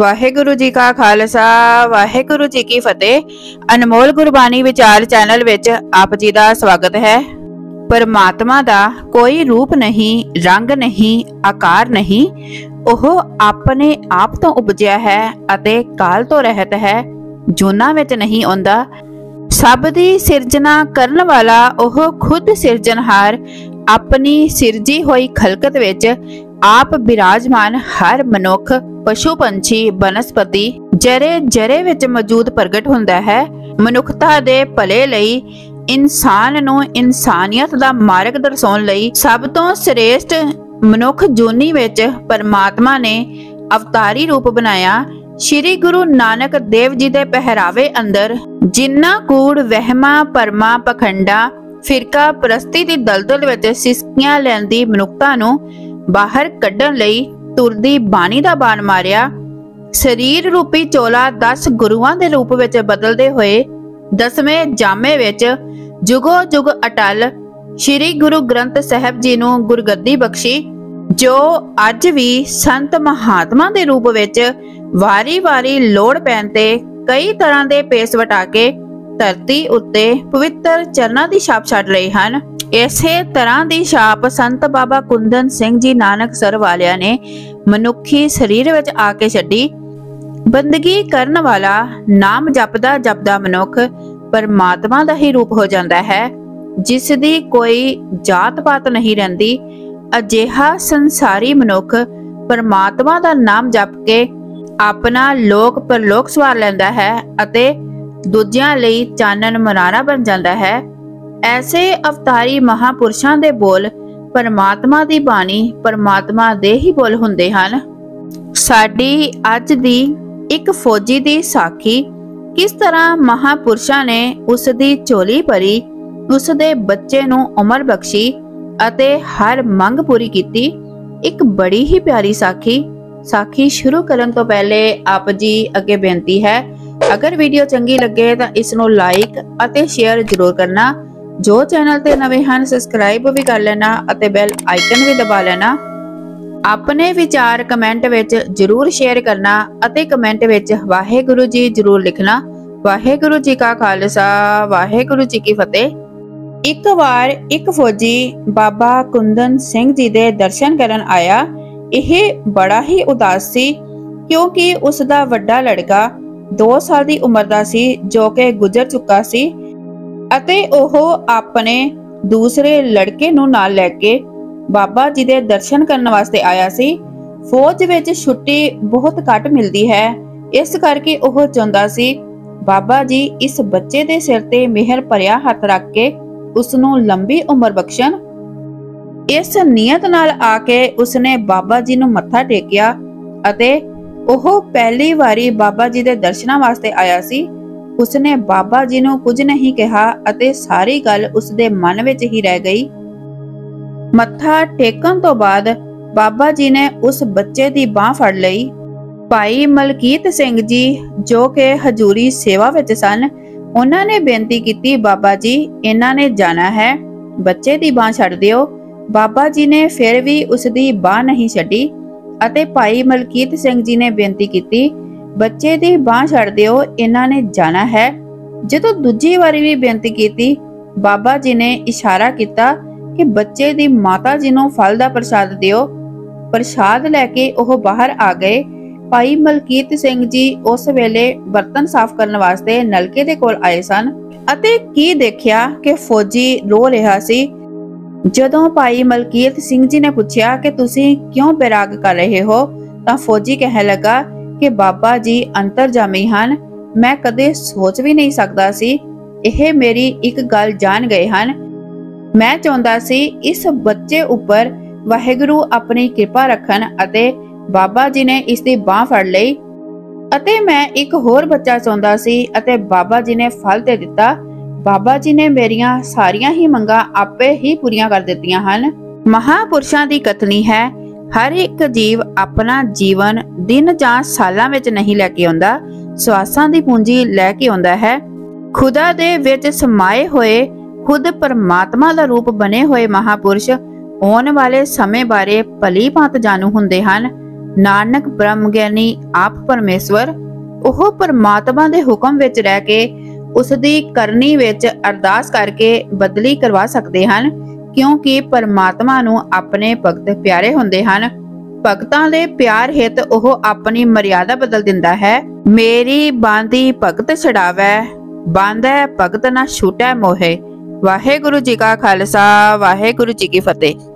वाहेगुरु जी का खालसा वाहेगुरु जी की फतेह। अनमोल गुरबानी विचार चैनल विच आप जी का स्वागत है। परमात्मा दा कोई रूप नहीं, रंग नहीं, आकार नहीं। ओह अपने आप तो उपजिया है अते काल तो रहत है, जूना विच नहीं आउंदा। सब दी सिरजना करन वाला ओह खुद सिरजनहार अपनी सिरजी होई खलकत विच आप विराजमान हर मनुख पशु पंछी बनस्पति जरे जरे विच मौजूद प्रगट हुंदा है। मनुखता दे भले लई इंसान नूं इंसानियत दा मार्ग दर्शाउण लई सब तो श्रेष्ठ मनुख जोनी विच परमात्मा ने अवतारी रूप बनाया। श्री गुरु नानक देव जी दे पहरावे अंदर जिन्ना कूड़ वहमा परमा पखंडा फिरका परस्ती दी दलदल विच सिसकियां लैंदी मनुखता नूं बाहर कड्ढण लई तुरदी बाणी दा बाण मारिया। शरीर रूपी चोला 10 गुरुआं दे रूप विच बदलदे होए 10वें जामे विच जुगो जुग अटल श्री गुरु ग्रंथ साहिब जी नूं गुरगद्दी बख्शी, जो अज भी संत महात्मा दे रूप विच वारी वारी लोड़ पैण ते कई तरह दे पेस वटा के धरती उत्ते पवित्र चरना दी छाप छड्ड रहे हन। इसे तरह दी छाप संत बाबा कुंदन सिंह जी नानकसर वालिया ने मनुखी शरीर विच आके छड्डी। बंदगी करन वाला नाम जपदा जपदा मनुख परमात्मा दा ही रूप हो जाता है, जिस दी कोई जात पात नहीं रहिंदी। अजिहा संसारी मनुख परमात्मा दा नाम जप के अपना लोक परलोक सवार लैंदा है अते दूजियां लई चानन मरारा बन जाता है। ऐसे अवतारी महापुरुषां दे बोल परमात्मा दी बाणी परमात्मा दे ही बोल हुंदे हन। साडी अज दी एक फौजी दी साखी किस तरह महापुरुषां ने उस दी चोली भरी, उस दे बच्चे नूं उमर बख्शी अते हर मंग पूरी कीती। एक बड़ी ही प्यारी साखी शुरू करन तो पहले आप जी अगे बेनती है, अगर वीडियो चंगी लगे तो इसनूं लाइक अते शेयर जरूर करना। जो चैनल ते नवे हन सबसक्राइब भी कर लेना अते बेल आइकन भी दबा लेना। अपने विचार कमेंट विच जरूर शेयर करना अते कमेंट विच वाहेगुरु जी जरूर लिखना। वाहेगुरु जी का खालसा वाहेगुरु जी की फतेह। एक बार एक फौजी बाबा कुंदन सिंह जी दे दर्शन करन आया। यह बड़ा ही उदास सी क्योंकि उसका वड्डा लड़का 2 साल की उम्र का सी, जो कि गुजर चुका सी अते ओह अपने दूसरे लड़के नूं नाल लैके बाबा जी दे दर्शन करने वास्ते आया सी। फौज विच छुट्टी बहुत घट मिलती है, इस करके ओह चाहुंदा सी बाबा जी इस बच्चे दे सिर ते मेहर भरिया हथ रख के उसनूं लंबी उम्र बख्शण। इस नीयत नाल आके उसने बाबा जी नूं मत्था टेकिया अते ओह पहली वारी बाबा जी दे दर्शनां वास्ते आया सी। उसने बाबा जी नूं कुछ नहीं कहा अते सारी गल उसदे मन विच ही रह गई। मत्था टेकन तो बाद बाबा जी ने उस बच्चे दी बांह फड़ लई। भाई मलकीत सिंह जी जो कि हजूरी सेवा विच सन, उन्हां ने बेनती कीती, बाबा जी इन्हां ने जाना है, बच्चे दी बांह छड्ड दिओ। बाबा जी ने फिर भी उसदी बांह नहीं छड्डी अते भाई मलकीत सिंह जी ने बेनती कीती, बच्चे दी बांह छड्ड दिओ, इन्हां ने जाना है। जदों दूजी वारी भी बेनती कीती, बाबा जी ने इशारा किया कि बच्चे दी माता जी नूं फल दा प्रसाद दिओ। प्रसाद लैके ओह बाहर आ गए। भाई मलकीत सिंह जी उस वेले बर्तन साफ करन वास्ते नलके दे कोल आए सन अते की देखिया कि फौजी रो रहा सी। जदों भाई मलकीत सिंह जी ने पूछा कि तुसीं क्यों बैराग कर रहे हो, तां फौजी कहने लगा कि बाबा जी अंतरजामी हन, मैं कदे सोच भी नहीं सकता सी, यह मेरी एक गल जान गए हन। मैं चाहुंदा सी इस बच्चे उपर वाहेगुरु अपनी कृपा रखन अते बाबा जी ने इसकी बांह फड़ लई अते मैं एक होर बच्चा चाहुंदा सी अते बाबा जी ने फल दे दिता। बाबा जी ने मेरियां सारियां ही मंगां आपे ही पूरियां कर दित्तियां हन। महापुरुषां दी कथनी है, हर एक जीव अपना जीवन दिन जां सालां विच नहीं लैके आउंदा, सवासां दी पूंजी लैके आउंदा है। खुदा दे विच समाए होए खुद परमात्मा दा रूप बने हुए महापुरुष आने वाले समय बारे भली भांत जानू हुंदे हन। ਨਾਨਕ ਬ੍ਰਹਮ ਗਿਆਨੀ ਆਪ ਪਰਮੇਸ਼ਵਰ ਉਹ ਪਰਮਾਤਮਾ ਦੇ ਹੁਕਮ ਵਿੱਚ ਰਹਿ ਕੇ ਉਸ ਦੀ ਕਰਨੀ ਵਿੱਚ ਅਰਦਾਸ ਕਰਕੇ ਬਦਲੀ ਕਰਵਾ ਸਕਦੇ ਹਨ, ਕਿਉਂਕਿ ਪਰਮਾਤਮਾ ਨੂੰ ਆਪਣੇ ਭਗਤ ਪਿਆਰੇ ਹੁੰਦੇ ਹਨ। ਭਗਤਾਂ ਦੇ ਪਿਆਰ ਹਿਤ ਉਹ ਆਪਣੀ ਮਰਿਆਦਾ ਬਦਲ ਦਿੰਦਾ ਹੈ। ਮੇਰੀ ਬਾਂਦੀ ਭਗਤ ਛਡਾਵੈ, ਬਾਂਧੈ ਭਗਤ ਨਾ ਛੂਟੈ ਮੋਹੇ। ਵਾਹਿਗੁਰੂ ਜੀ ਕਾ ਖਾਲਸਾ, ਵਾਹਿਗੁਰੂ ਜੀ ਕੀ ਫਤਿਹ।